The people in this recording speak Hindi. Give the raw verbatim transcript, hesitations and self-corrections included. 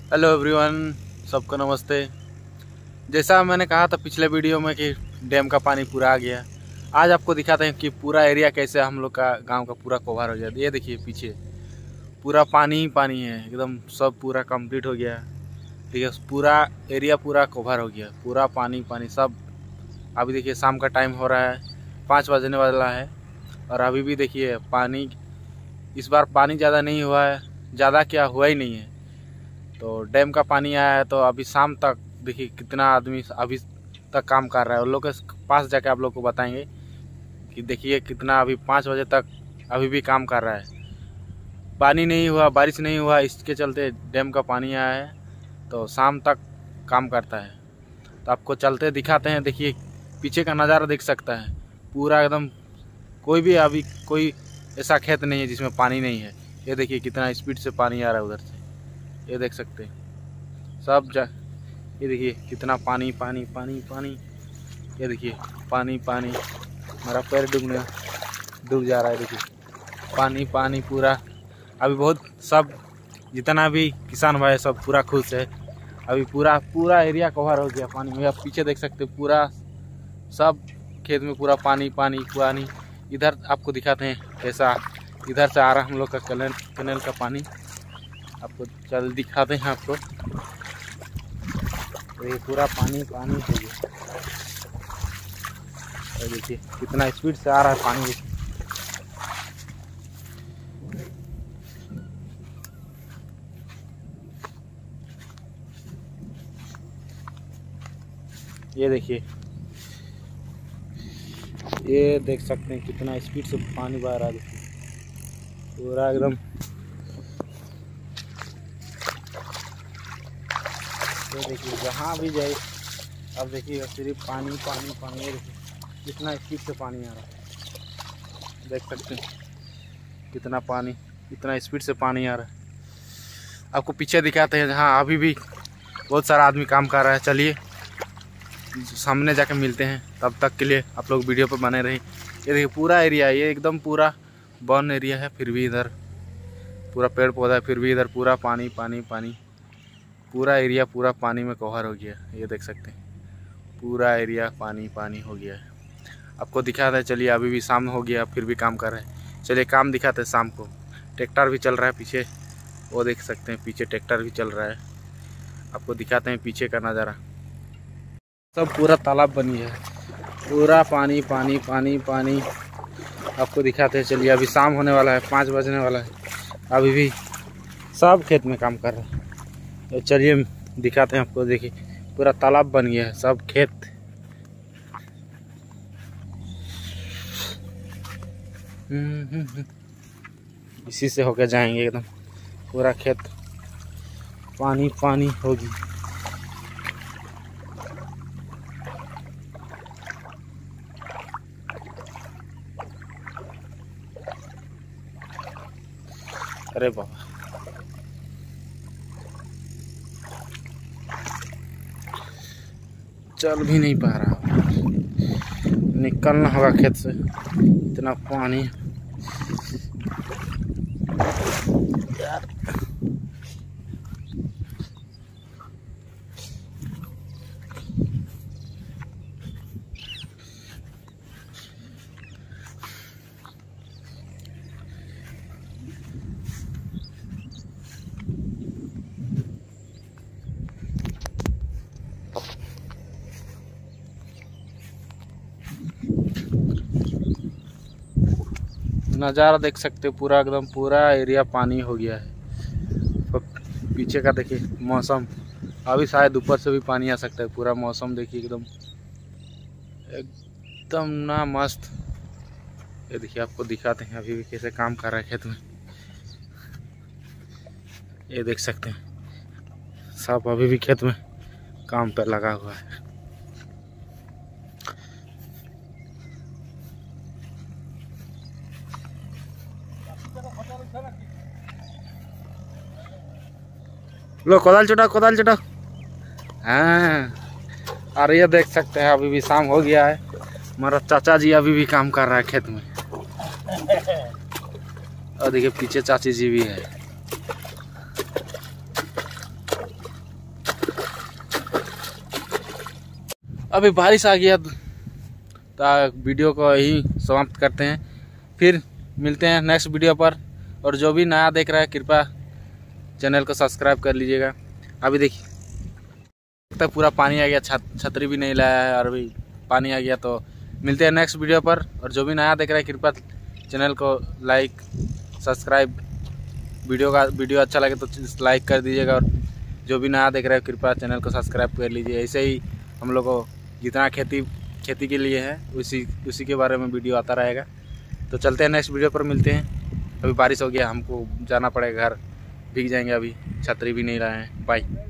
हेलो एवरीवन, सबको नमस्ते। जैसा मैंने कहा था पिछले वीडियो में कि डैम का पानी पूरा आ गया। आज आपको दिखाते हैं कि पूरा एरिया कैसे हम लोग का गांव का पूरा कवर हो गया। ये देखिए पीछे पूरा पानी ही पानी है, एकदम सब पूरा कंप्लीट हो गया। ठीक है, पूरा एरिया पूरा कवर हो गया, पूरा पानी पानी सब। अभी देखिए शाम का टाइम हो रहा है, पाँच बजने वाला है और अभी भी देखिए पानी, इस बार पानी ज़्यादा नहीं हुआ है, ज़्यादा क्या हुआ ही नहीं है। तो डैम का पानी आया है तो अभी शाम तक देखिए कितना आदमी अभी तक काम कर रहा है। उन लोग के पास जाके आप लोग को बताएंगे कि देखिए कितना अभी पाँच बजे तक अभी भी काम कर रहा है। पानी नहीं हुआ, बारिश नहीं हुआ, इसके चलते डैम का पानी आया है तो शाम तक काम करता है। तो आपको चलते दिखाते हैं। देखिए पीछे का नज़ारा देख सकता है, पूरा एकदम कोई भी अभी कोई ऐसा खेत नहीं है जिसमें पानी नहीं है। ये देखिए कितना स्पीड से पानी आ रहा है उधर से, ये देख सकते हैं सब जा। ये देखिए कितना पानी पानी पानी पानी, ये देखिए पानी पानी, मेरा पैर डूबने डूब जा रहा है। देखिए पानी पानी पूरा। अभी बहुत सब जितना भी किसान भाई सब पूरा खुश है। अभी पूरा पूरा एरिया कवर हो गया पानी में। आप पीछे देख सकते हैं पूरा सब खेत में पूरा पानी पानी पानी। इधर आपको दिखाते हैं कैसा इधर से आ रहा है हम लोग का कैनल कैनल का पानी। आपको चल दिखाते हैं आपको। ये पूरा पानी पानी हो गया। देखिए कितना स्पीड से आ रहा है पानी। ये देखिए, ये देख सकते हैं कितना स्पीड से पानी बह रहा है। देखिए पूरा एकदम, तो देखिए जहाँ भी जाए अब देखिए सिर्फ पानी पानी पानी। ये देखिए कितना स्पीड से पानी आ रहा है, देख सकते हैं कितना पानी, इतना स्पीड से पानी आ रहा है। आपको पीछे दिखाते हैं जहाँ अभी भी बहुत सारा आदमी काम कर रहा है। चलिए सामने जाके मिलते हैं, तब तक के लिए आप लोग वीडियो पर बने रहे। ये देखिए पूरा एरिया, ये एकदम पूरा वन एरिया है, फिर भी इधर पूरा पेड़ पौधा है, फिर भी इधर पूरा पानी पानी पानी। पूरा एरिया पूरा पानी में कवर हो गया। ये देख सकते हैं पूरा एरिया पानी पानी हो गया है। आपको दिखाते हैं। चलिए अभी भी शाम हो गया, फिर भी काम कर रहे हैं। चलिए काम दिखाते हैं शाम को। ट्रैक्टर भी चल रहा है पीछे, वो देख सकते हैं पीछे ट्रैक्टर भी चल रहा है। आपको दिखाते हैं पीछे का नज़ारा। सब पूरा तालाब बनी है, पूरा पानी पानी पानी पानी। आपको दिखाते हैं। चलिए अभी शाम होने वाला है, पाँच बजने वाला है, अभी भी सब खेत में काम कर रहे हैं। तो चलिए दिखाते हैं आपको। देखिए पूरा तालाब बन गया है, सब खेत। इसी से होकर जाएंगे, एकदम पूरा खेत पानी पानी होगी। अरे बाबा, चल भी नहीं पा रहा, निकलना होगा खेत से, इतना पानी यार। नज़ारा देख सकते हो, पूरा एकदम पूरा एरिया पानी हो गया है। पीछे का देखिए मौसम, अभी शायद ऊपर से भी पानी आ सकता है। पूरा मौसम देखिए एकदम एकदम ना मस्त। ये देखिए आपको दिखाते हैं अभी भी कैसे काम कर रहा है खेत में। ये देख सकते हैं सब अभी भी खेत में काम पर लगा हुआ है। लो कोदाल चुटाओ कोदाल चुटाओ। हाँ, और ये देख सकते हैं अभी भी शाम हो गया है। हमारा चाचा जी अभी भी काम कर रहा है खेत में। और देखिए पीछे चाची जी भी है। अभी बारिश आ गया तो वीडियो को यही समाप्त करते हैं। फिर मिलते हैं नेक्स्ट वीडियो पर। और जो भी नया देख रहा है कृपया चैनल को सब्सक्राइब कर लीजिएगा। अभी देखिए तक पूरा पानी आ गया, छत छतरी भी नहीं लाया है और अभी पानी आ गया। तो मिलते हैं नेक्स्ट वीडियो पर। और जो भी नया देख रहा है कृपया चैनल को लाइक सब्सक्राइब, वीडियो का वीडियो अच्छा लगे तो लाइक कर दीजिएगा। और जो भी नया देख रहा है कृपया चैनल को सब्सक्राइब कर लीजिए। ऐसे ही हम लोग को जितना खेती खेती के लिए है उसी उसी के बारे में वीडियो आता रहेगा। तो चलते हैं नेक्स्ट वीडियो पर, मिलते हैं। अभी बारिश हो गया, हमको जाना पड़ेगा घर, भीग जाएंगे, अभी छतरी भी नहीं लाए हैं। बाय।